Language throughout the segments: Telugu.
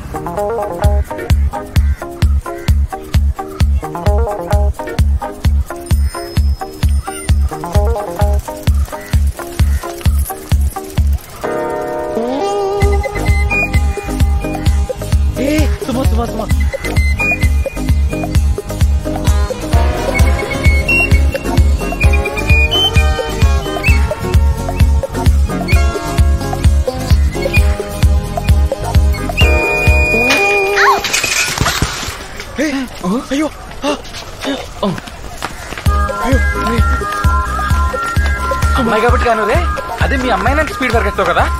అయ్యో అమ్మాయి కాబట్టి కాను రే, అదే మీ అమ్మాయి నాకు స్పీడ్ పరిగెత్తావు కదా.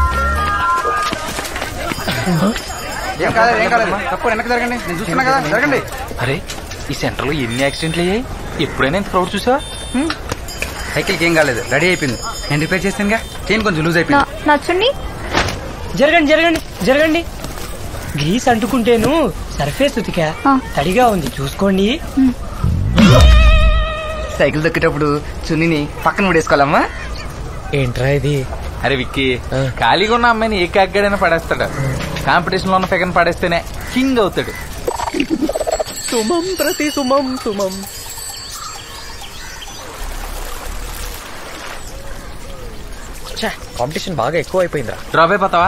ఏం కాలేదు ఏం కాలేదు, తప్పు వెనక్కి జరగండి, నేను చూస్తున్నా కదా, జరగండి. అరే ఈ సెంటర్ లో ఎన్ని యాక్సిడెంట్లు అయ్యాయి, ఎప్పుడైనా ఇంత క్రౌడ్ చూసా? సైకిల్కి ఏం కాలేదు, రెడీ అయిపోయింది, నేను రిపేర్ చేస్తానుగా, చైన్ కొంచెం లూజ్ అయిపోయింది. నచ్చండి. జరగండి జరగండి జరగండి. గ్రీస్ అంటుకుంటేను సర్ఫేస్ ఉతికా, తడిగా ఉంది చూసుకోండి. సైకిల్ దొక్కేటప్పుడు చున్నీని పక్కన పడేసుకోవాలమ్మా. ఏంట్రా ఇది? అరే విక్కీ, ఖాళీగా ఉన్న అమ్మాయిని ఏ కాగ్గాడైనా పడేస్తాడు, కాంపిటీషన్ లో ఉన్న ఫెగన్ పడేస్తేనే కింగ్ అవుతాడు. సుమం ప్రతి సుమం సుమం. కాంపిటీషన్ బాగా ఎక్కువ అయిపోయిందిరా. డ్రాప్ అయిపోతావా?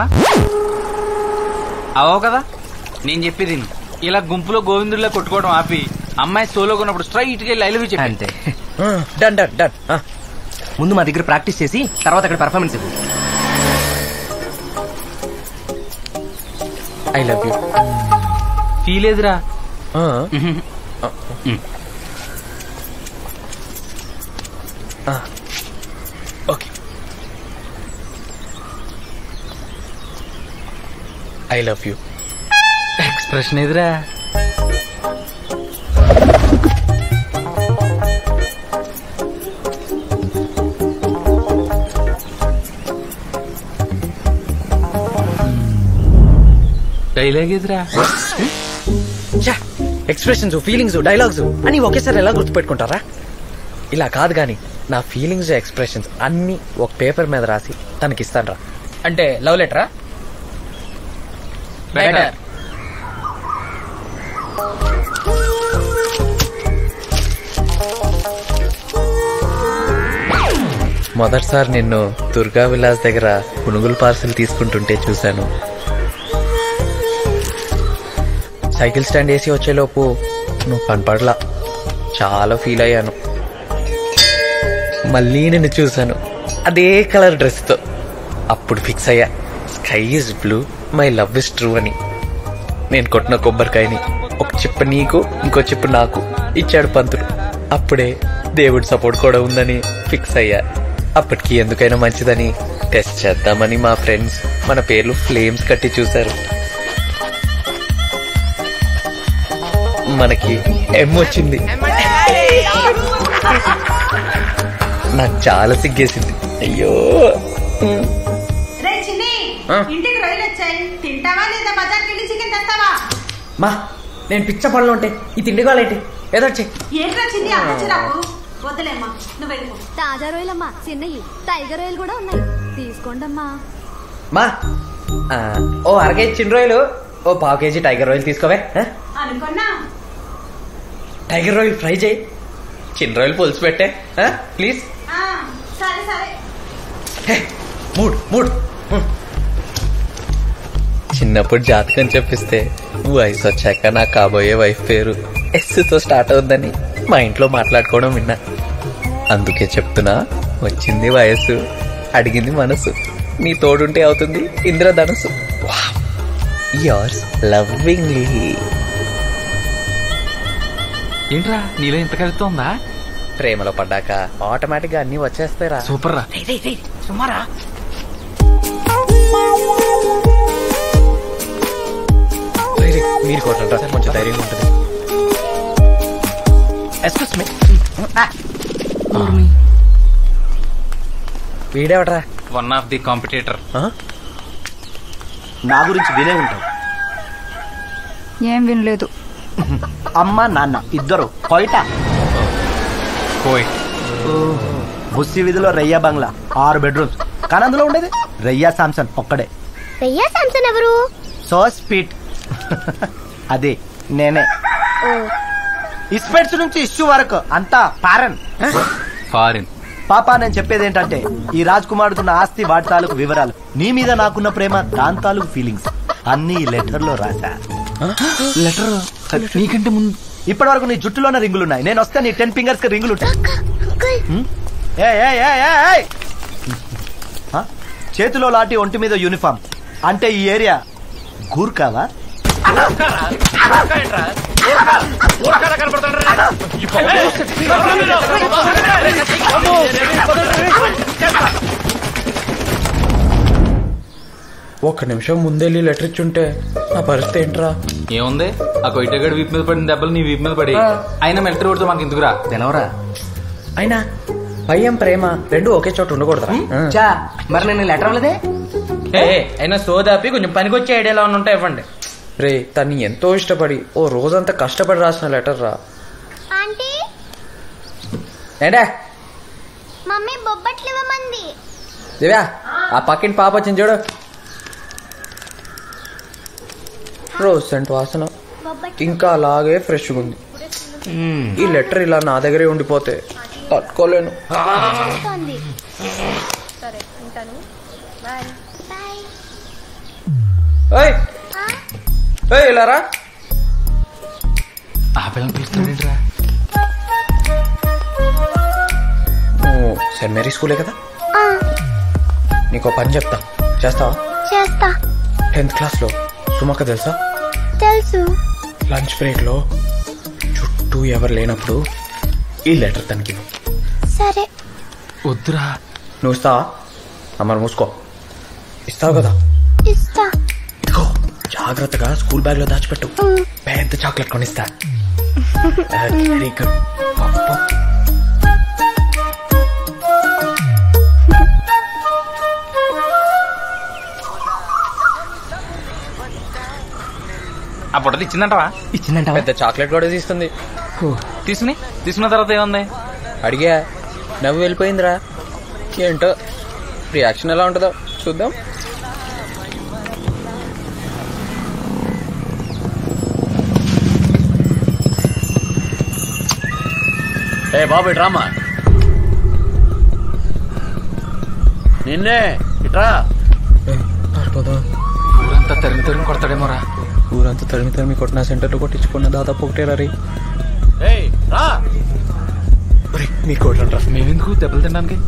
అవవు కదా, నేను చెప్పేది ఇలా గుంపులో గోవిందుల్లో కొట్టుకోవడం ఆపి అమ్మాయి సోలోగా ఉన్నప్పుడు స్ట్రైట్ గా లైవ్ చెప్పి అంతే. Done done done. ముందు మా దగ్గర ప్రాక్టీస్ చేసి తర్వాత అక్కడ పర్ఫార్మెన్స్ ఇవ్వు. I love you. ఫీల్ ఏదిరా? Okay. I love you. Expression ఎదురా? డైలాగ్ ఎదురా? ఎక్స్ప్రెషన్స్, ఫీలింగ్స్, డైలాగ్స్ అని ఒకేసారి ఎలా గుర్తుపెట్టుకుంటారా? ఇలా కాదు గాని నా ఫీలింగ్స్, ఎక్స్ప్రెషన్స్ అన్ని ఒక పేపర్ మీద రాసి తనకిస్తాను రా. అంటే లవ్ లెటరా? మొదటిసారి నిన్ను దుర్గా విలాస్ దగ్గర పునుగులు పార్సల్ తీసుకుంటుంటే చూశాను. సైకిల్ స్టాండ్ వేసి వచ్చేలోపు నువ్వు కనపడలా, చాలా ఫీల్ అయ్యాను. మళ్ళీ నిన్ను చూశాను అదే కలర్ డ్రెస్తో, అప్పుడు ఫిక్స్ అయ్యా, sky is blue, my love is true అని. నేను కొట్టిన కొబ్బరికాయని ఒక చిప్ప నీకు ఇంకో చిప్ప నాకు ఇచ్చాడు పంతులు. అప్పుడే దేవుడి సపోర్ట్ కూడా ఉందని ఫిక్స్ అయ్యా. అప్పటికి ఎందుకైనా మంచిదని టెస్ట్ చేద్దామని మా ఫ్రెండ్స్ మన పేర్లు ఫ్లేమ్స్ కట్టి చూశారు. మనకి ఎం వచ్చింది. నాకు చాలా సిగ్గేసింది. అయ్యో మా, నేను పిచ్చ పనులు ఉంటాయి, ఈ తిండి కాలేంటి ఏదో తాజా రొయ్యలమ్మా, చిన్నవి టైగర్ రొయ్యలు కూడా ఉన్నాయి, తీసుకోండమ్మా. మా ఓ అర కేజీ చిన్న రొయ్యలు, ఓ పావు కేజీ టైగర్ రొయ్యలు తీసుకోవే. టైగర్ రొయ్యలు ఫ్రై చేయి, చిన్న రొయ్యలు పులుసు పెట్టే ప్లీజ్. మూడు మూడు. చిన్నప్పుడు జాతకం చెప్పిస్తే వయసు వచ్చాక నా కాబోయే వైఫ్ పేరు ఎస్తో స్టార్ట్ అవుద్దని మా ఇంట్లో మాట్లాడుకోవడం విన్నా. అందుకే చెప్తున్నా, వచ్చింది వయసు, అడిగింది మనసు, నీ తోడుంటే అవుతుంది ఇంద్రధనుసు. యోర్స్ లవ్వింగ్లీ. ఏంట్రా నీలో ఇంత కవిత్వం ఉందా? ప్రేమలో పడ్డాక ఆటోమేటిక్ గా అన్ని వచ్చేస్తాయిరా. సూపర్ రా. సుమారా మీరు కొట్టండి, కొంచెం ధైర్యంగా ఉంటుంది. వీడేవట్రా? One of the competitor. నా గురించి వినే ఉంటావు. ఏం వినలేదు. అమ్మ నాన్న ఇద్దరు కోయిట. బుస్సి వీధిలో రయ్యా బంగ్లా 6 బెడ్రూమ్స్, కానీ అందులో ఉండేది రయ్యా శాంసన్ ఒక్కడే. రయ్యా శాంసన్ ఎవరు? సో స్పీట్, అదే నేనే. ఇస్పెట్స్ నుంచి ఇష్యూ వరకు అంతా ఫారిన్. పాపా నేను చెప్పేది ఏంటంటే ఈ రాజ్ కుమార్కున్న ఆస్తి వాటి తాలూకు వివరాలు, నీ మీద నాకున్న ప్రేమ దాని తాలూకు ఫీలింగ్స్ అన్ని లెటర్ లో రాసా. లెటర్ నీకంటే ముందు ఇప్పటి వరకు నీ జుట్టులోనే రింగులున్నాయి, నేను వస్తే నీ 10 ఫింగర్స్ కి రింగులుంటాయి. చేతిలో లాటి ఒంటి మీద యూనిఫామ్ అంటే ఈ ఏరియా గూర్ఖావా? ఒక్క నిమిషం ముందెళ్ళి లెటర్ ఇచ్చుంటే నా పరిస్థితి ఏంట్రా? ఏముంది, ఆ కొయిటగాడు వీపు మీద పడిన దెబ్బలు నీ వీపు మీద పడి అయినా మిలిటరీ వాడితో మనకి ఎందుకురా తెలవరా? అయినా భయం ప్రేమ రెండు ఒకే చోట ఉండకూడదురా. మరి నేను లెటర్ అవ్వలేదే. అయినా సోదాపి కొంచెం పనికొచ్చే ఐడియాలో ఉంటాయి ఇవ్వండి. రే తన్ని ఎంతో ఇష్టపడి ఓ రోజంతా కష్టపడి రాసిన లెటర్ రా. ఆంటీ ఏంటా మమ్మీ బొబ్బట్లు ఇవ్వమంది. దివ్యా ఆ పక్కింటి పాప వచ్చింది చూడు. రోజ్ సెంట్ వాసన ఇంకా అలాగే ఫ్రెష్గా ఉంది. ఈ లెటర్ ఇలా నా దగ్గరే ఉండిపోతే తట్టుకోలేను. ఇలా రా. ఆ పిల్లలు పిలుస్తున్నాడేంట్రా? నువ్వు సెయింట్ మేరీ స్కూలే కదా, నీకు పని చెప్తా, చేస్తావా? చేస్తా. 10th క్లాస్లో సుమక్క తెలుసా? తెలుసు. లంచ్ బ్రేక్ లో చుట్టూ ఎవరు లేనప్పుడు ఈ లెటర్ తనకి. సరే. వద్దురా. నువ్వు ఇస్తావా? అమ్మ మూసుకో. ఇస్తావు కదా? ఇస్తా. ఇదిగో జాగ్రత్తగా స్కూల్ బ్యాగ్ లో దాచిపెట్టు. పెద్ద చాక్లెట్ కొనిస్తా. Very good. ఆ పొట్టలు ఇచ్చిందంటవా? ఇచ్చిందంట. పెద్ద చాక్లెట్ కూడా తీసుకుంది. తీసుకున్న తర్వాత ఏముంది? అడిగా, నవ్వు వెళ్ళిపోయిందిరా. ఏంటో రియాక్షన్ ఎలా ఉంటుందో చూద్దాం. ఏ బాబు డ్రామా నిన్నే ఇట్రా. ఊరంతా తరిమి తరిమి కొడతాడేమోరా. ఊరంతా తరిమి తరిమి కొట్టిన సెంటర్లో కొట్టించుకున్న దాదాపు ఒకటేరా రే. మీ కొట్టండి. మేమెందుకు దెబ్బలు తినడానికి?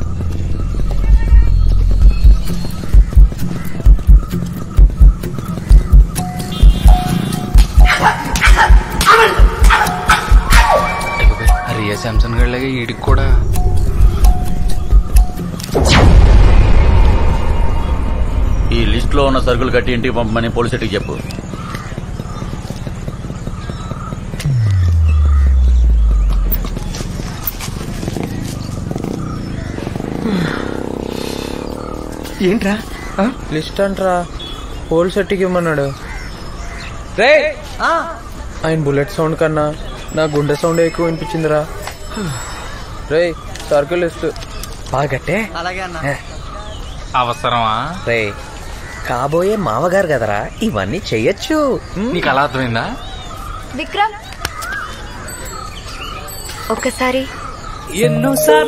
రియా శాంసన్ గడిలాగా ఈడికి కూడా. ఈ లిస్ట్ లో ఉన్న సరుకులు కట్టి ఇంటికి పంపమని పోలీసుకి చెప్పు. ఏంట్రా లిస్ట్ అంట్రా, హోల్ సెట్కి ఇవ్వమన్నాడు. రే ఆయన బుల్లెట్ సౌండ్ కన్నా నా గుండె సౌండ్ ఎక్కువ వినిపించిందిరా. రే సర్కిల్ లిస్ట్ బాగా కట్టే. అలాగే అన్న. అవసరమా? రే కాబోయే మామగారు కదరా, ఇవన్నీ చెయ్యొచ్చు. నీకు అలా అర్థమైందా? విక్రమ్ ఒకసారి ఎన్నోసార్లు